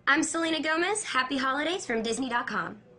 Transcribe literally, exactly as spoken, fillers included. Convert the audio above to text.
I'm Selena Gomez. Happy holidays from Disney dot com.